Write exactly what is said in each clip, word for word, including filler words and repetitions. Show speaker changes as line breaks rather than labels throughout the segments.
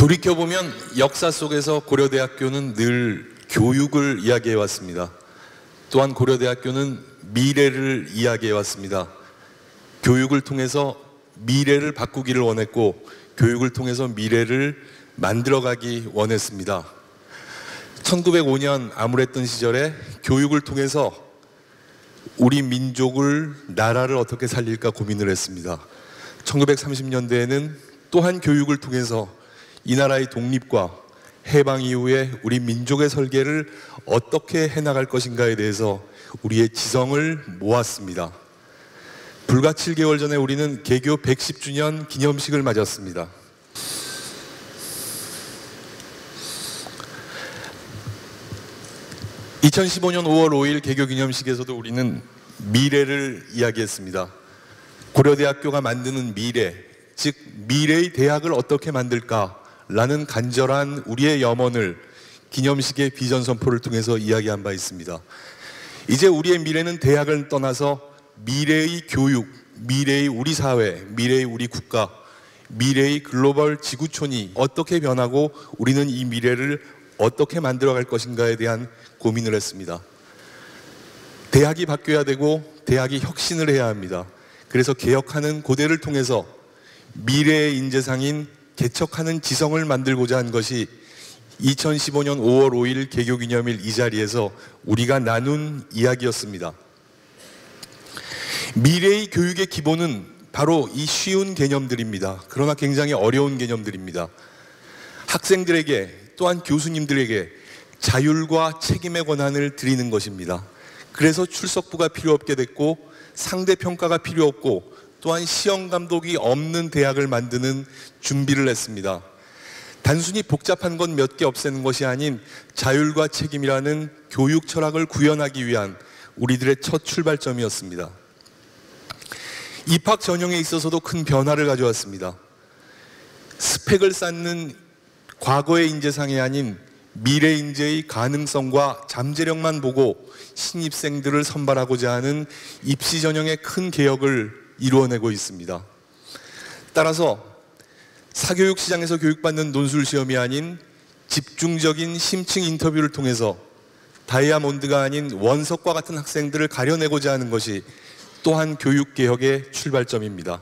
돌이켜보면 역사 속에서 고려대학교는 늘 교육을 이야기해 왔습니다. 또한 고려대학교는 미래를 이야기해 왔습니다. 교육을 통해서 미래를 바꾸기를 원했고, 교육을 통해서 미래를 만들어가기 원했습니다. 천구백오 년 암울했던 시절에 교육을 통해서 우리 민족을, 나라를 어떻게 살릴까 고민을 했습니다. 천구백삼십 년대에는 또한 교육을 통해서 이 나라의 독립과 해방 이후에 우리 민족의 설계를 어떻게 해나갈 것인가에 대해서 우리의 지성을 모았습니다. 불과 칠 개월 전에 우리는 개교 백십 주년 기념식을 맞았습니다. 이천십오 년 오월 오일 개교 기념식에서도 우리는 미래를 이야기했습니다. 고려대학교가 만드는 미래, 즉 미래의 대학을 어떻게 만들까라는 간절한 우리의 염원을 기념식의 비전 선포를 통해서 이야기한 바 있습니다. 이제 우리의 미래는 대학을 떠나서 미래의 교육, 미래의 우리 사회, 미래의 우리 국가, 미래의 글로벌 지구촌이 어떻게 변하고 우리는 이 미래를 어떻게 만들어갈 것인가에 대한 고민을 했습니다. 대학이 바뀌어야 되고 대학이 혁신을 해야 합니다. 그래서 개혁하는 고대를 통해서 미래의 인재상인 개척하는 지성을 만들고자 한 것이 이천십오 년 오월 오일 개교기념일 이 자리에서 우리가 나눈 이야기였습니다. 미래의 교육의 기본은 바로 이 쉬운 개념들입니다. 그러나 굉장히 어려운 개념들입니다. 학생들에게 또한 교수님들에게 자율과 책임의 권한을 드리는 것입니다. 그래서 출석부가 필요 없게 됐고, 상대평가가 필요 없고, 또한 시험 감독이 없는 대학을 만드는 준비를 했습니다. 단순히 복잡한 것 몇 개 없애는 것이 아닌 자율과 책임이라는 교육 철학을 구현하기 위한 우리들의 첫 출발점이었습니다. 입학 전형에 있어서도 큰 변화를 가져왔습니다. 스펙을 쌓는 과거의 인재상이 아닌 미래 인재의 가능성과 잠재력만 보고 신입생들을 선발하고자 하는 입시 전형의 큰 개혁을 이루어내고 있습니다. 따라서 사교육 시장에서 교육받는 논술 시험이 아닌 집중적인 심층 인터뷰를 통해서 다이아몬드가 아닌 원석과 같은 학생들을 가려내고자 하는 것이 또한 교육개혁의 출발점입니다.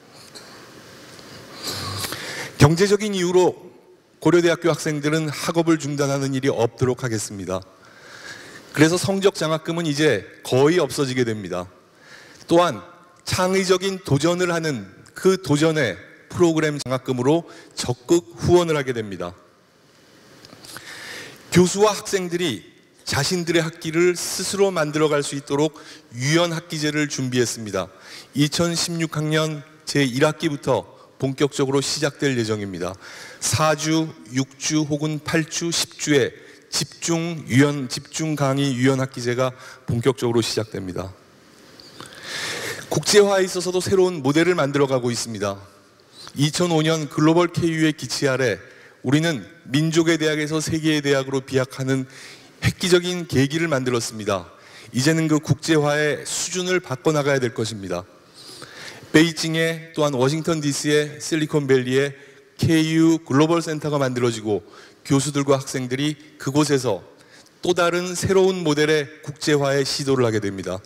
경제적인 이유로 고려대학교 학생들은 학업을 중단하는 일이 없도록 하겠습니다. 그래서 성적 장학금은 이제 거의 없어지게 됩니다. 또한 창의적인 도전을 하는 그 도전에 프로그램 장학금으로 적극 후원을 하게 됩니다. 교수와 학생들이 자신들의 학기를 스스로 만들어갈 수 있도록 유연 학기제를 준비했습니다. 이천십육 학년 제일 학기부터 본격적으로 시작될 예정입니다. 사 주, 육 주 혹은 팔 주, 십 주에 집중 유연, 집중 강의 유연 학기제가 본격적으로 시작됩니다. 국제화에 있어서도 새로운 모델을 만들어가고 있습니다. 이천오 년 글로벌 케이유의 기치 아래 우리는 민족의 대학에서 세계의 대학으로 비약하는 획기적인 계기를 만들었습니다. 이제는 그 국제화의 수준을 바꿔나가야 될 것입니다. 베이징에, 또한 워싱턴 디씨의 실리콘밸리에 케이유 글로벌 센터가 만들어지고 교수들과 학생들이 그곳에서 또 다른 새로운 모델의 국제화의 시도를 하게 됩니다.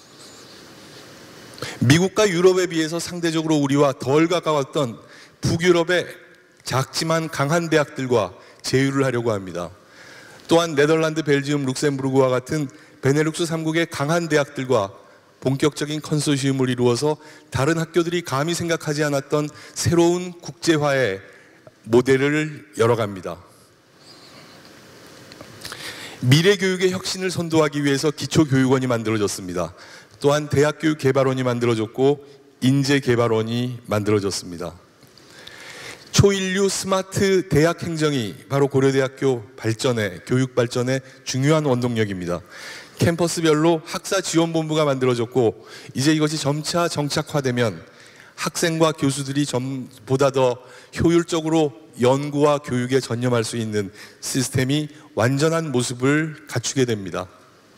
미국과 유럽에 비해서 상대적으로 우리와 덜 가까웠던 북유럽의 작지만 강한 대학들과 제휴를 하려고 합니다. 또한 네덜란드, 벨지움, 룩셈부르크와 같은 베네룩스 삼 국의 강한 대학들과 본격적인 컨소시엄을 이루어서 다른 학교들이 감히 생각하지 않았던 새로운 국제화의 모델을 열어갑니다. 미래교육의 혁신을 선도하기 위해서 기초교육원이 만들어졌습니다. 또한 대학교육개발원이 만들어졌고 인재개발원이 만들어졌습니다. 초인류 스마트 대학 행정이 바로 고려대학교 발전에, 교육 발전의 중요한 원동력입니다. 캠퍼스별로 학사지원본부가 만들어졌고 이제 이것이 점차 정착화되면 학생과 교수들이 좀 보다 더 효율적으로 연구와 교육에 전념할 수 있는 시스템이 완전한 모습을 갖추게 됩니다.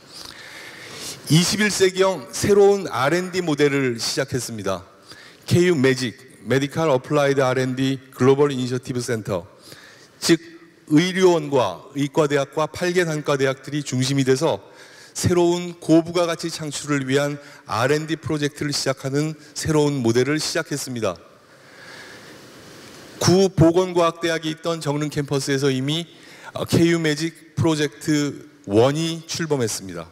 이십일 세기형 새로운 알 앤 디 모델을 시작했습니다. 케이유 매직, 메디컬 어플라이드 알 앤 디 글로벌 이니셔티브 센터, 즉 의료원과 의과대학과 팔 개 단과대학들이 중심이 돼서 새로운 고부가가치 창출을 위한 알 앤 디 프로젝트를 시작하는 새로운 모델을 시작했습니다. 구 보건과학대학이 있던 정릉 캠퍼스에서 이미 케이유 매직 프로젝트 일이 출범했습니다.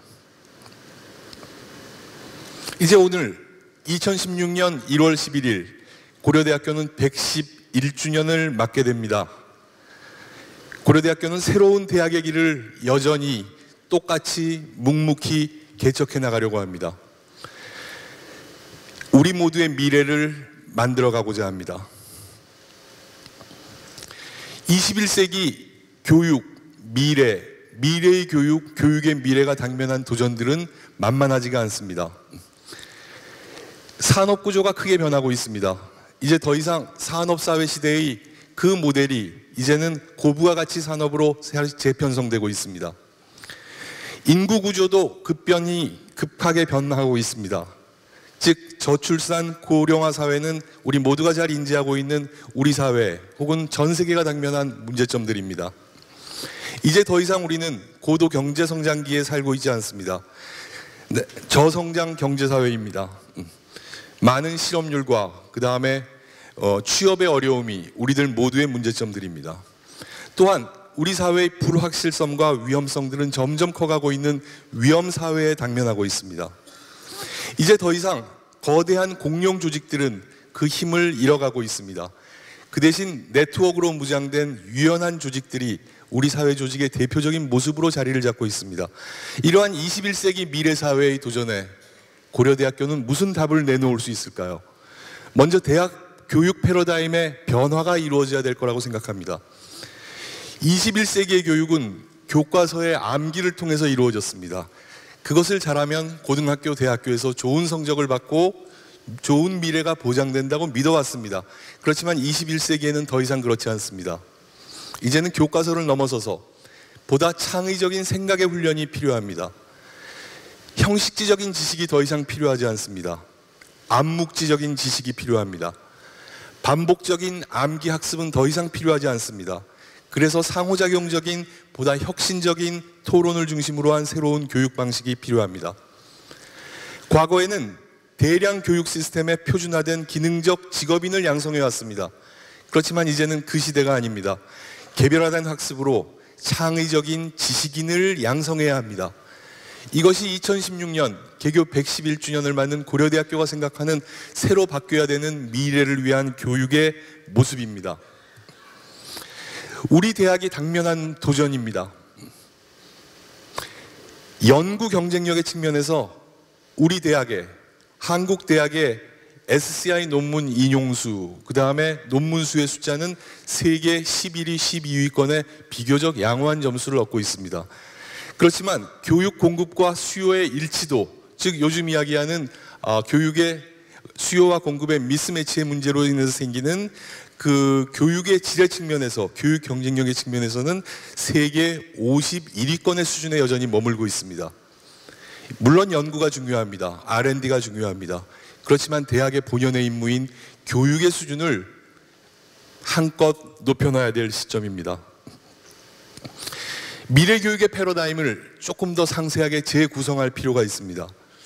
이제 오늘 이천십육 년 일월 십일일 고려대학교는 백십일 주년을 맞게 됩니다. 고려대학교는 새로운 대학의 길을 여전히 똑같이 묵묵히 개척해 나가려고 합니다. 우리 모두의 미래를 만들어가고자 합니다. 이십일 세기 교육, 미래, 미래의 교육, 교육의 미래가 당면한 도전들은 만만하지가 않습니다. 산업구조가 크게 변하고 있습니다. 이제 더 이상 산업사회 시대의 그 모델이 이제는 고부가가치 산업으로 재편성되고 있습니다. 인구구조도 급변이 급하게 변화하고 있습니다. 즉 저출산 고령화 사회는 우리 모두가 잘 인지하고 있는 우리 사회 혹은 전 세계가 당면한 문제점들입니다. 이제 더 이상 우리는 고도 경제성장기에 살고 있지 않습니다. 네, 저성장 경제사회입니다. 많은 실업률과 그 다음에 어, 취업의 어려움이 우리들 모두의 문제점들입니다. 또한 우리 사회의 불확실성과 위험성들은 점점 커가고 있는 위험사회에 당면하고 있습니다. 이제 더 이상 거대한 공룡 조직들은 그 힘을 잃어가고 있습니다. 그 대신 네트워크로 무장된 유연한 조직들이 우리 사회 조직의 대표적인 모습으로 자리를 잡고 있습니다. 이러한 이십일 세기 미래 사회의 도전에 고려대학교는 무슨 답을 내놓을 수 있을까요? 먼저 대학 교육 패러다임의 변화가 이루어져야 될 거라고 생각합니다. 이십일 세기의 교육은 교과서의 암기를 통해서 이루어졌습니다. 그것을 잘하면 고등학교, 대학교에서 좋은 성적을 받고 좋은 미래가 보장된다고 믿어왔습니다. 그렇지만 이십일 세기에는 더 이상 그렇지 않습니다. 이제는 교과서를 넘어서서 보다 창의적인 생각의 훈련이 필요합니다. 형식지적인 지식이 더 이상 필요하지 않습니다. 암묵지적인 지식이 필요합니다. 반복적인 암기 학습은 더 이상 필요하지 않습니다. 그래서 상호작용적인 보다 혁신적인 토론을 중심으로 한 새로운 교육 방식이 필요합니다. 과거에는 대량 교육 시스템에 표준화된 기능적 직업인을 양성해 왔습니다. 그렇지만 이제는 그 시대가 아닙니다. 개별화된 학습으로 창의적인 지식인을 양성해야 합니다. 이것이 이천십육 년 개교 백십일 주년을 맞는 고려대학교가 생각하는 새로 바뀌어야 되는 미래를 위한 교육의 모습입니다. 우리 대학이 당면한 도전입니다. 연구 경쟁력의 측면에서 우리 대학의, 한국 대학의 에스씨아이 논문 인용수, 그 다음에 논문 수의 숫자는 세계 십일 위, 십이 위권의 비교적 양호한 점수를 얻고 있습니다. 그렇지만 교육 공급과 수요의 일치도, 즉 요즘 이야기하는 어, 교육의 수요와 공급의 미스매치의 문제로 인해서 생기는 그 교육의 질의 측면에서, 교육 경쟁력의 측면에서는 세계 오십일 위권의 수준에 여전히 머물고 있습니다. 물론 연구가 중요합니다. 알 앤 디가 중요합니다. 그렇지만 대학의 본연의 임무인 교육의 수준을 한껏 높여놔야 될 시점입니다. 미래 교육의 패러다임을 조금 더 상세하게 재구성할 필요가 있습니다.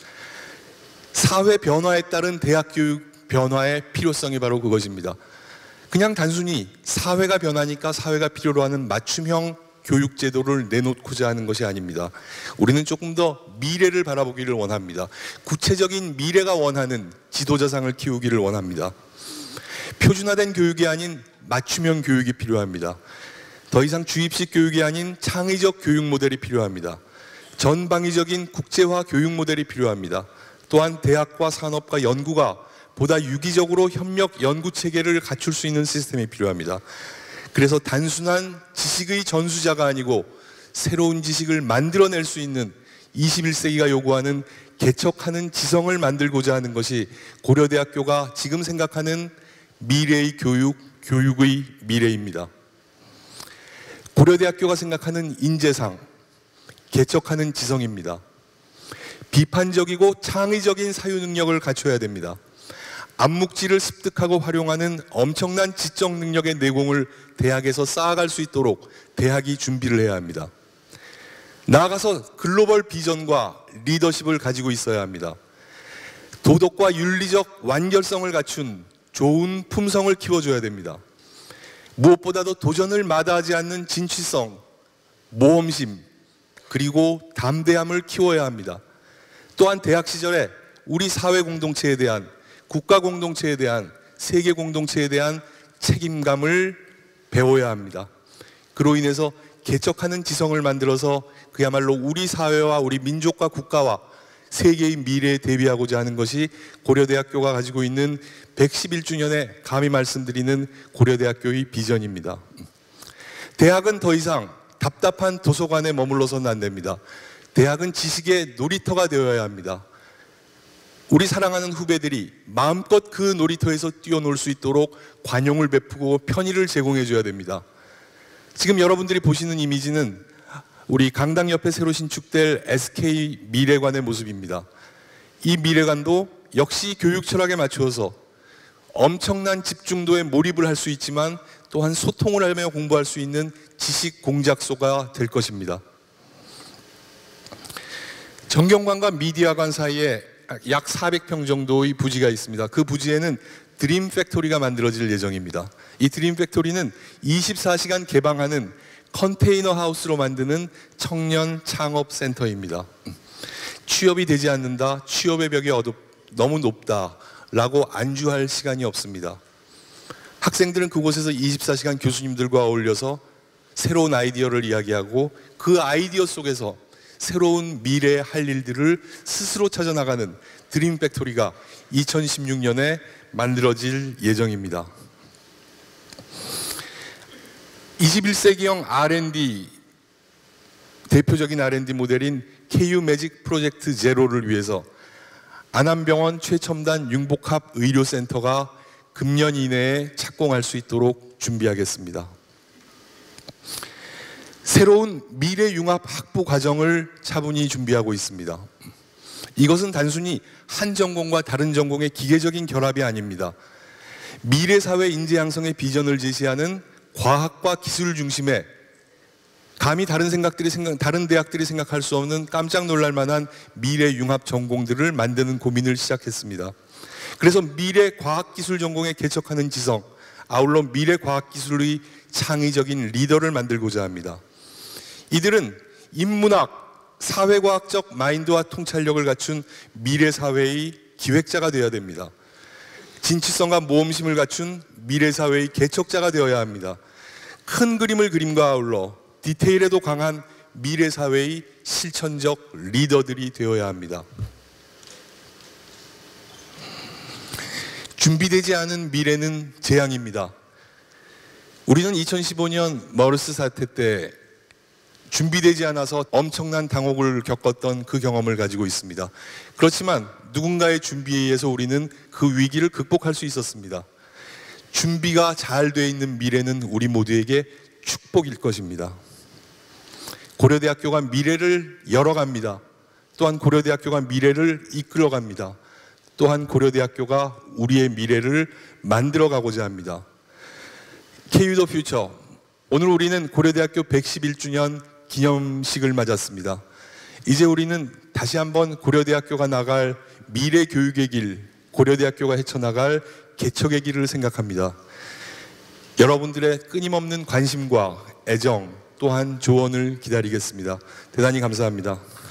사회 변화에 따른 대학 교육 변화의 필요성이 바로 그것입니다. 그냥 단순히 사회가 변하니까 사회가 필요로 하는 맞춤형 교육 제도를 내놓고자 하는 것이 아닙니다. 우리는 조금 더 미래를 바라보기를 원합니다. 구체적인 미래가 원하는 지도자상을 키우기를 원합니다. 표준화된 교육이 아닌 맞춤형 교육이 필요합니다. 더 이상 주입식 교육이 아닌 창의적 교육 모델이 필요합니다. 전방위적인 국제화 교육 모델이 필요합니다. 또한 대학과 산업과 연구가 보다 유기적으로 협력 연구 체계를 갖출 수 있는 시스템이 필요합니다. 그래서 단순한 지식의 전수자가 아니고 새로운 지식을 만들어낼 수 있는 이십일 세기가 요구하는 개척하는 지성을 만들고자 하는 것이 고려대학교가 지금 생각하는 미래의 교육, 교육의 미래입니다. 고려대학교가 생각하는 인재상, 개척하는 지성입니다. 비판적이고 창의적인 사유 능력을 갖춰야 됩니다. 암묵지를 습득하고 활용하는 엄청난 지적 능력의 내공을 대학에서 쌓아갈 수 있도록 대학이 준비를 해야 합니다. 나아가서 글로벌 비전과 리더십을 가지고 있어야 합니다. 도덕과 윤리적 완결성을 갖춘 좋은 품성을 키워줘야 됩니다. 무엇보다도 도전을 마다하지 않는 진취성, 모험심, 그리고 담대함을 키워야 합니다. 또한 대학 시절에 우리 사회 공동체에 대한, 국가 공동체에 대한, 세계 공동체에 대한 책임감을 배워야 합니다. 그로 인해서 개척하는 지성을 만들어서 그야말로 우리 사회와 우리 민족과 국가와 세계의 미래에 대비하고자 하는 것이 고려대학교가 가지고 있는 백십일 주년에 감히 말씀드리는 고려대학교의 비전입니다. 대학은 더 이상 답답한 도서관에 머물러서는 안 됩니다. 대학은 지식의 놀이터가 되어야 합니다. 우리 사랑하는 후배들이 마음껏 그 놀이터에서 뛰어놀 수 있도록 관용을 베푸고 편의를 제공해 줘야 됩니다. 지금 여러분들이 보시는 이미지는 우리 강당 옆에 새로 신축될 에스케이 미래관의 모습입니다. 이 미래관도 역시 교육 철학에 맞추어서 엄청난 집중도에 몰입을 할 수 있지만 또한 소통을 하며 공부할 수 있는 지식 공작소가 될 것입니다. 정경관과 미디어관 사이에 약 사백 평 정도의 부지가 있습니다. 그 부지에는 드림 팩토리가 만들어질 예정입니다. 이 드림 팩토리는 이십사 시간 개방하는 컨테이너 하우스로 만드는 청년 창업 센터입니다. 취업이 되지 않는다, 취업의 벽이 어둡, 너무 높다 라고 안주할 시간이 없습니다. 학생들은 그곳에서 이십사 시간 교수님들과 어울려서 새로운 아이디어를 이야기하고 그 아이디어 속에서 새로운 미래의 할 일들을 스스로 찾아나가는 드림 팩토리가 이천십육 년에 만들어질 예정입니다. 이십일 세기형 알 앤 디 대표적인 알 앤 디 모델인 케이유 매직 프로젝트 제로를 위해서 안암병원 최첨단 융복합 의료센터가 금년 이내에 착공할 수 있도록 준비하겠습니다. 새로운 미래융합 학부 과정을 차분히 준비하고 있습니다. 이것은 단순히 한 전공과 다른 전공의 기계적인 결합이 아닙니다. 미래사회 인재 양성의 비전을 제시하는 과학과 기술 중심의 감히 다른 생각들이 생각, 다른 대학들이 생각할 수 없는 깜짝 놀랄 만한 미래 융합 전공들을 만드는 고민을 시작했습니다. 그래서 미래 과학기술 전공에 개척하는 지성, 아울러 미래 과학기술의 창의적인 리더를 만들고자 합니다. 이들은 인문학, 사회과학적 마인드와 통찰력을 갖춘 미래 사회의 기획자가 되어야 됩니다. 진취성과 모험심을 갖춘 미래 사회의 개척자가 되어야 합니다. 큰 그림을 그림과 아울러 디테일에도 강한 미래 사회의 실천적 리더들이 되어야 합니다. 준비되지 않은 미래는 재앙입니다. 우리는 이천십오 년 머르스 사태 때 준비되지 않아서 엄청난 당혹을 겪었던 그 경험을 가지고 있습니다. 그렇지만 누군가의 준비에 의해서 우리는 그 위기를 극복할 수 있었습니다. 준비가 잘 돼 있는 미래는 우리 모두에게 축복일 것입니다. 고려대학교가 미래를 열어갑니다. 또한 고려대학교가 미래를 이끌어갑니다. 또한 고려대학교가 우리의 미래를 만들어가고자 합니다. 케이유 더 퓨처, 오늘 우리는 고려대학교 백십일 주년 기념식을 맞았습니다. 이제 우리는 다시 한번 고려대학교가 나갈 미래 교육의 길, 고려대학교가 헤쳐나갈 개척의 길을 생각합니다. 여러분들의 끊임없는 관심과 애정 또한 조언을 기다리겠습니다. 대단히 감사합니다.